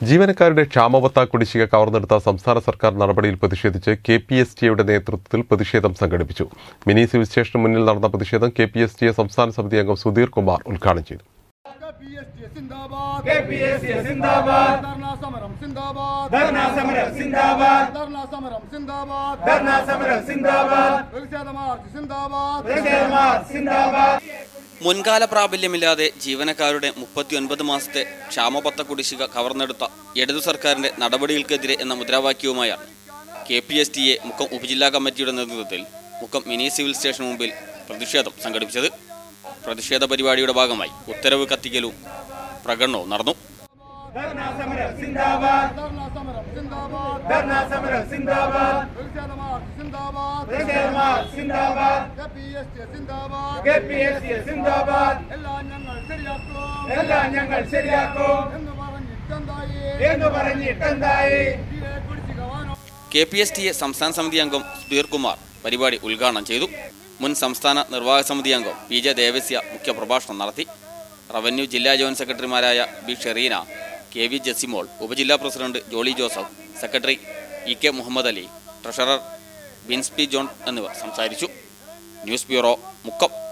ജീവനക്കാരുടെ ക്ഷാമബത്ത കുടിശ്ശിക കവർന്നെടുത്ത സംസ്ഥാന സർക്കാർ നടപടിയിൽ പ്രതിഷേധിച്ച് KPSTയുടെ നേതൃത്വത്തിൽ പ്രതിഷേധം സംഘടിപ്പിച്ചു. മിനി സിവിൽ സ്റ്റേഷന് മുന്നിൽ നടന്ന പ്രതിഷേധം KPSTA സംസ്ഥാന സമിതി അംഗം സുധീർ കുമാർ ഉദ്ഘാടനം ചെയ്തു. മുൻകാല പ്രാബല്യമില്ലാതെ ജീവനക്കാരുടെ 39 മാസത്തെ ക്ഷാമബത്ത കുടിശ്ശിക കവർന്നെടുത്ത ഇടതു സർക്കാരിന്റെ നടപടികൾക്കെതിരെ എന്ന മുദ്രാവാക്യവുമായാണ് KPSTA മുക്കം ഉപജില്ലാ കമ്മിറ്റിയുടെ നേതൃത്വത്തിൽ മുക്കം മിനി സിവിൽ സ്റ്റേഷന് മുമ്പിൽ പ്രതിഷേധം സംഘടിപ്പിച്ചത്. പ്രതിഷേധ പരിപാടിയുടെ ഭാഗമായി ഉത്തരവ് കത്തിക്കലും പ്രകടനവും നടന്നു. KPSTA സംസ്ഥാന സമിതി അംഗം സുധീർ കുമാർ പരിപാടി ഉദ്ഘാടനം ചെയ്തു. മുൻ സംസ്ഥാന നിർവാഹക സമിതി അംഗം PJ ദേവസ്യ മുഖ്യപ്രഭാഷണം നടത്തി. റവന്യൂ ജില്ലാ ജോയിന്റ് സെക്രട്ടറിമാരായ B. ഷെറീന, KV ജെസിമോൾ, ഉപജില്ലാ president Jolly Joseph, secretary EK Muhammad Ali, treasurer Vince P. John എന്നിവർ സംസാരിച്ചു. News bureau, Mukkam.